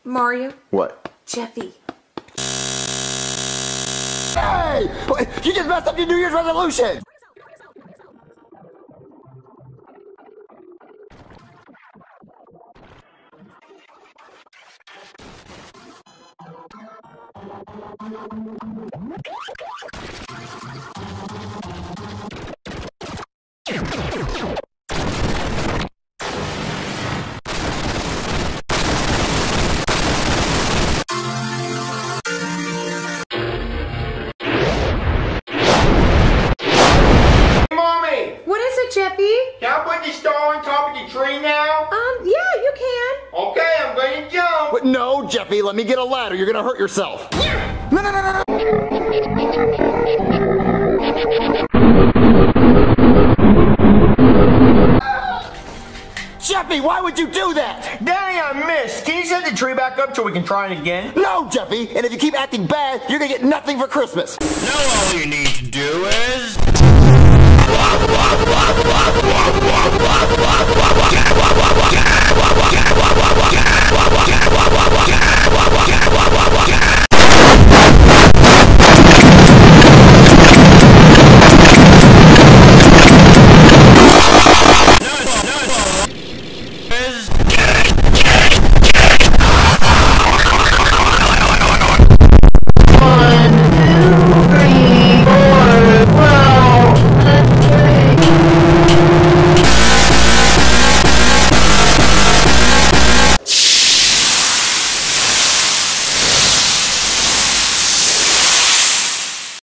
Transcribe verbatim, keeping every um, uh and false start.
Mario? What? Jeffy. Hey! You just messed up your New Year's resolution! Jeffy? Can I put the star on top of the tree now? Um, yeah, you can. Okay, I'm going to jump. But no, Jeffy, let me get a ladder. You're going to hurt yourself. Yeah. No, no, no, no, no. Jeffy, why would you do that? Daddy, I missed. Can you set the tree back up so we can try it again? No, Jeffy, and if you keep acting bad, you're going to get nothing for Christmas. Now all you need to do is...